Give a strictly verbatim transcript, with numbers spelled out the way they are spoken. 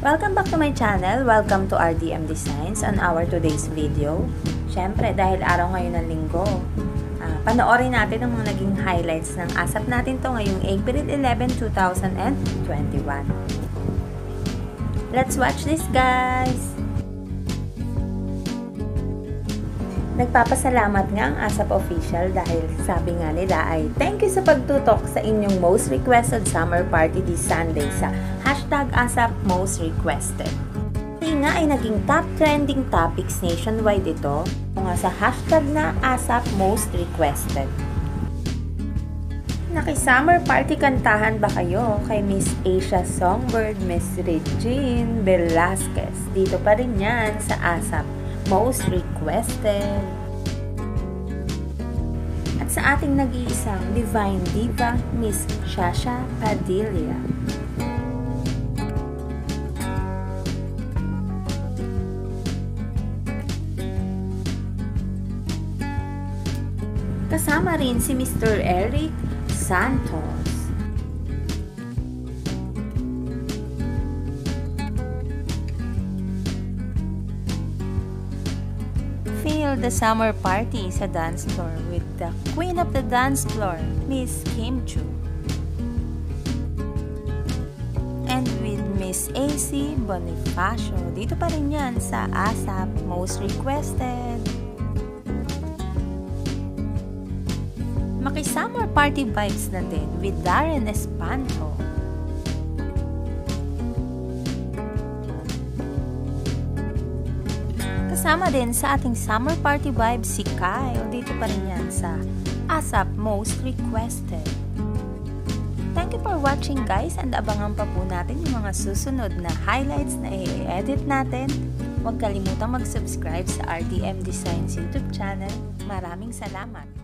Welcome back to my channel. Welcome to R D M Designs on our today's video. Syempre, dahil araw ngayon ng linggo, uh, panoorin natin ang mga naging highlights ng ASAP natin to ngayong April eleventh, two thousand twenty-one. Let's watch this, guys! Nagpapasalamat nga ang ASAP official dahil sabi nga nila ay thank you sa pagtutok sa inyong most requested summer party this Sunday sa hashtag ASAP most requested. Hindi nga ay naging top trending topics nationwide ito nga sa hashtag na ASAP most requested. Naki-summer party kantahan ba kayo kay Miss Asia Songbird, Miss Regine Velasquez? Dito pa rin yan sa ASAP most requested. At sa ating nag-iisang divine diva, Miss Shasha Padilla. Kasama rin si Mister Eric Santos. Feel the summer party sa dance floor with the queen of the dance floor, Miss Kim Chu. And with Miss A C Bonifacio. Dito pa rin yan sa ASAP most requested. Maki-summer party vibes na din with Darren Espanto. Kasama din sa ating summer party vibes si Kyle. Dito pa rin yan sa ASAP most requested. Thank you for watching, guys, and abangan pa po natin yung mga susunod na highlights na i-edit natin. Huwag kalimutang mag-subscribe sa R D M Designs YouTube channel. Maraming salamat!